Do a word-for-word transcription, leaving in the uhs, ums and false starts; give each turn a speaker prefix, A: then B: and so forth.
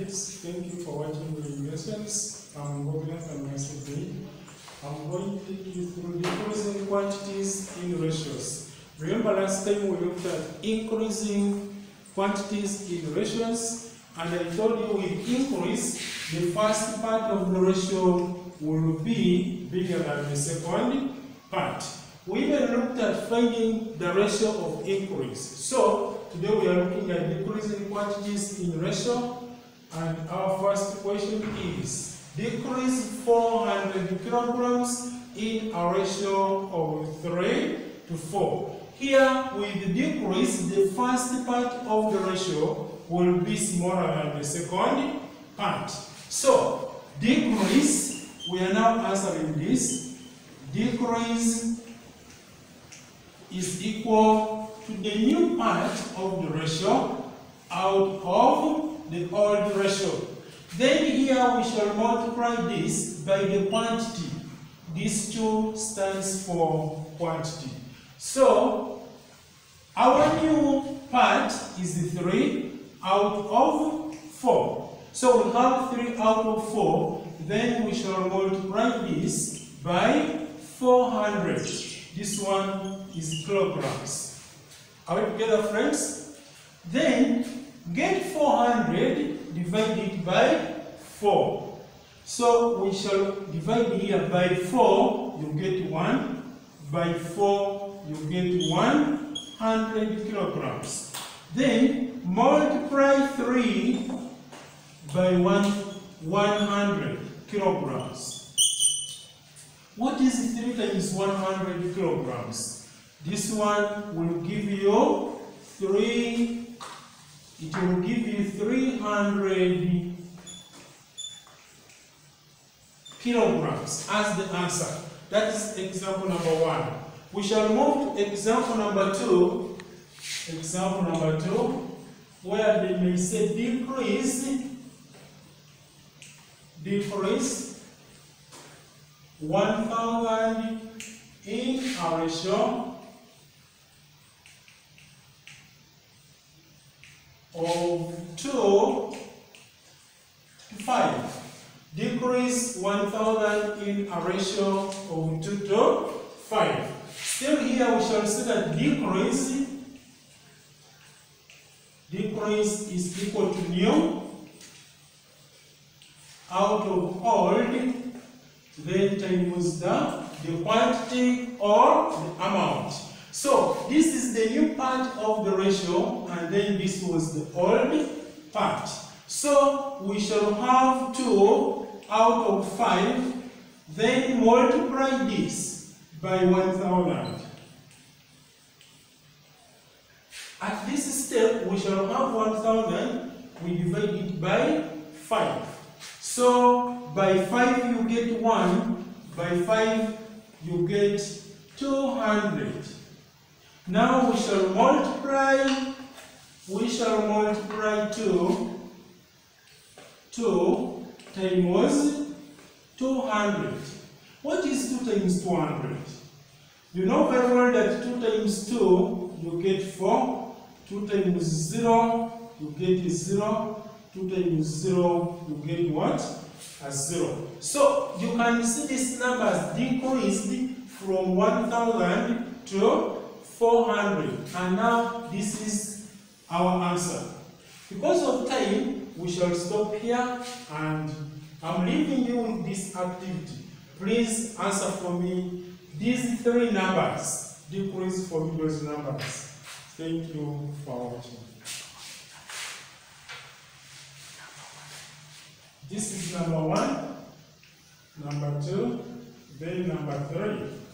A: kids, thank you for watching the lessons. I'm Ngobi Nassan. I'm going to take you through decreasing quantities in ratios. Remember last time we looked at increasing quantities in ratios, and I told you with increase, the first part of the ratio will be bigger than the second part. We even looked at finding the ratio of increase. So today we are looking at decreasing quantities in ratio, and our first question is decrease four hundred kilograms in a ratio of three to four. Here with decrease, the first part of the ratio will be smaller than the second part. So decrease, we are now answering this. Decrease is equal to the new part of the ratio out of the old ratio. Then here we shall multiply this by the quantity. This two stands for quantity. So our new part is the three out of four. So we have three out of four. Then we shall multiply this by four hundred. This one is kilograms. Are we together, friends? Then get four hundred divided by four. So we shall divide here by four, you get one. By four, you get one hundred kilograms. Then multiply three by one, one hundred kilograms. What is three times one hundred kilograms? This one will give you three, it will give you three hundred kilograms as the answer. That is example number one. We shall move to example number two. Example number two, where they may say decrease, decrease one thousand in a ratio of two to five. Decrease one thousand in a ratio of two to five. Still here we shall see that decrease, decrease is equal to new out of old, then times the, the quantity or the amount. So this is the new part of the ratio, and then this was the old part. So we shall have two out of five, then multiply this by one thousand. At this step, we shall have one thousand, we divide it by five. So by five you get one, by five you get two hundred. Now we shall multiply, we shall multiply two, two times two hundred. What is two times two hundred? You know very well that two times two, you get four. two times zero, you get zero. two times zero, you get what? A zero. So you can see these numbers decreased from one thousand to four hundred. And now this is our answer. Because of time, we shall stop here, and I'm leaving you with this activity. Please answer for me these three numbers. Decrease for me those numbers. Thank you for watching. This is number one, number two, then number three.